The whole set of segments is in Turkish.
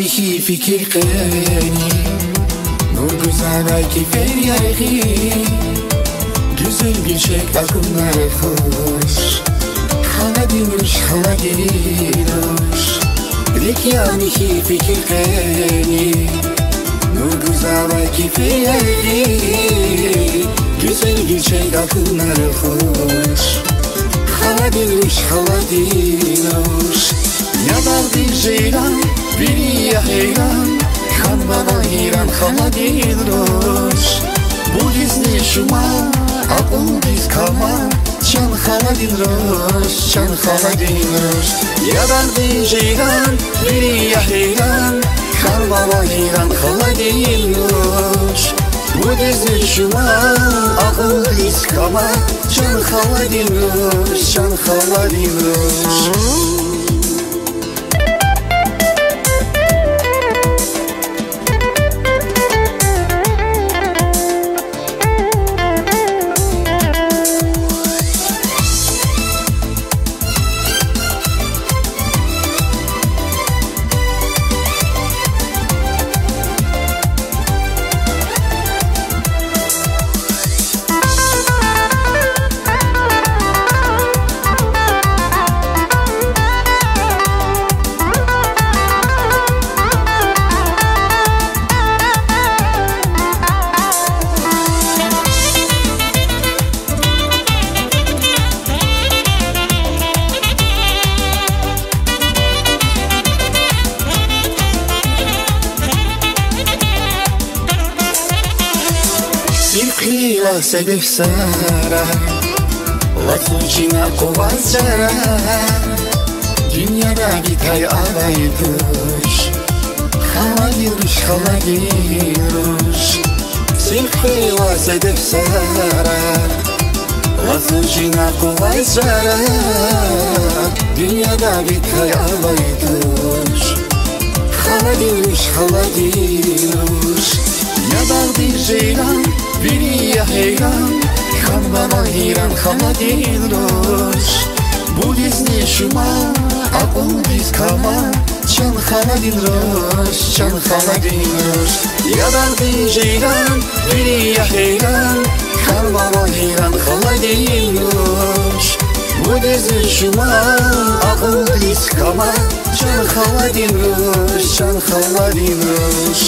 هی فکر کنی نور güzel ki feryarı güzel bir şey aklımlar hoş Haladin ruş haladin ruş yani hi fikir keni nur güzel ki feryarı güzel bir şey aklımlar hoş Haladin ruş haladin ruş Yanar bir ceylan biri ya heyran Kan bana heyran haladin ruş Bu gizli şuma akıl biz kalma Can haladin ruş Can haladin ruş Yanar bir ceylan biri ya heyran Kan bana heyran haladin ruş Bu gizli şuma akıl biz kalma Can haladin ruş Can haladin ruş Сиркила себе в сара Ласучина ковазара Dünyada bitay alay duş Haladin ruş haladin ruş Сиркила себе в сара Ласучина ковазара Dünyada bitay alay duş Haladin ruş haladin ruş Yanar bir ceylan biri ya heyran Kan bana heyran haladin ruş Bu gizli şuma akıl biz kalma Can haladin ruş Can haladin ruş Yanar bir ceylan biri ya heyran Kan bana heyran haladin ruş Bu gizli şuma akıl biz kalma Can haladin ruş Can haladin ruş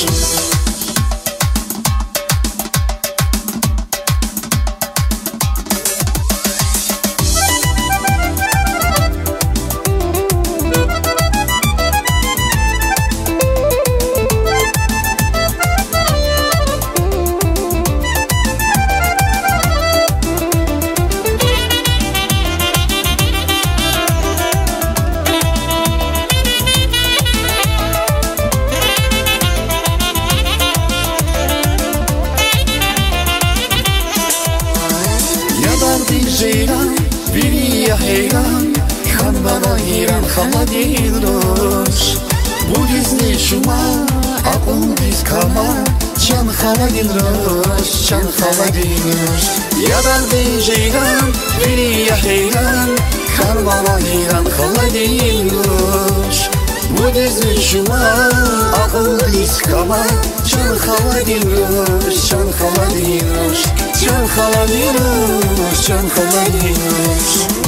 Ceylan biri ya heyran Kan bana heyran haladin ruş Bu gizli şuma akıl biz kalma Can haladin ruş Can haladin ruş Yanar bir ceylan biri ya heyran Kan bana heyran haladin ruş Bu gizli şuma akıl biz kalma Can haladin ruş Can haladin ruş Can haladin ruş Can haladin ruş